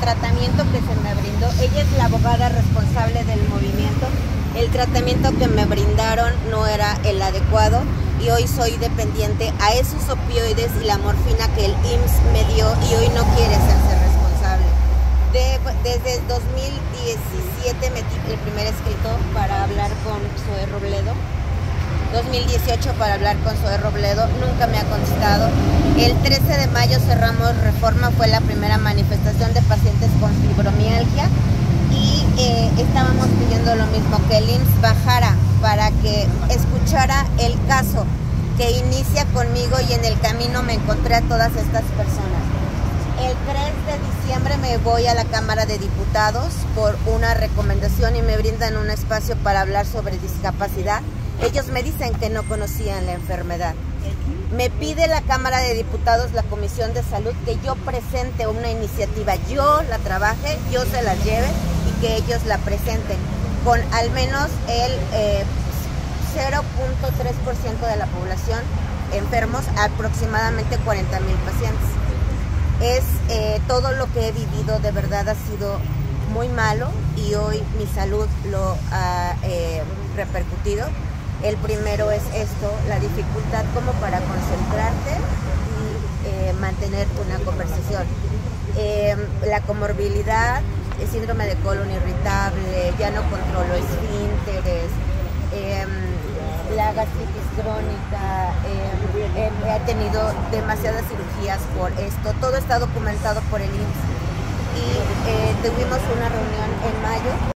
tratamiento que se me brindó. Ella es la abogada responsable del movimiento. El tratamiento que me brindaron no era el adecuado y hoy soy dependiente a esos opioides y la morfina que el IMSS me dio y hoy no quiere hacerse responsable. Desde el 2017 metí el primer escrito para hablar con Zoé Robledo. 2018 para hablar con Zoé Robledo, nunca me ha contestado. El 13 de mayo cerramos Reforma, fue la primera manifestación de pacientes con fibromialgia y estábamos pidiendo lo mismo, que el IMSS bajara para que escuchara el caso que inicia conmigo y en el camino me encontré a todas estas personas. El 3 de diciembre me voy a la Cámara de Diputados por una recomendación y me brindan un espacio para hablar sobre discapacidad. Ellos me dicen que no conocían la enfermedad. Me pide la Cámara de Diputados, la Comisión de Salud, que yo presente una iniciativa, yo la trabaje, yo se la lleve y que ellos la presenten con al menos el 0.3% de la población enfermos, aproximadamente 40,000 pacientes. Todo lo que he vivido de verdad ha sido muy malo y hoy mi salud lo ha repercutido. El primero es esto, la dificultad como para concentrarte y mantener una conversación. La comorbilidad, el síndrome de colon irritable, ya no controlo esfínteres, la gastritis crónica, he tenido demasiadas cirugías por esto. Todo está documentado por el IMSS y tuvimos una reunión en mayo.